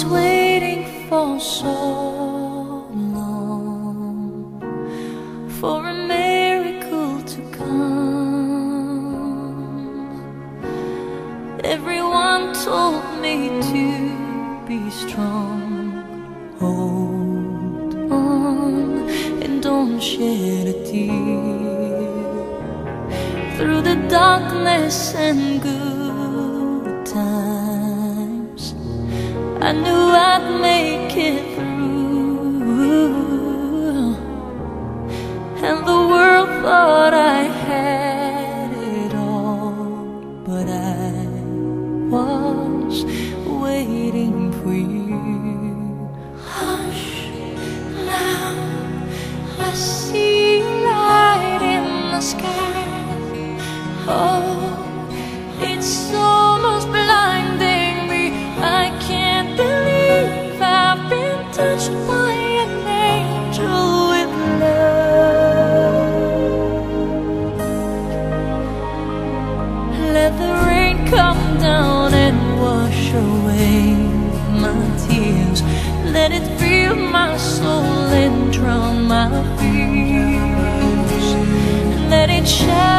was waiting for so long for a miracle to come. Everyone told me to be strong, hold on and don't shed a tear. Through the darkness and good times, I knew I'd make it through, and the world thought I had it all, but I was waiting for you. Hush, now I see a light in the sky. Oh, it's almost blinding me. I can't believe I've been touched by an angel with love. Let the rain come down and wash away my tears. Let it fill my soul and drown my fears. Let it shine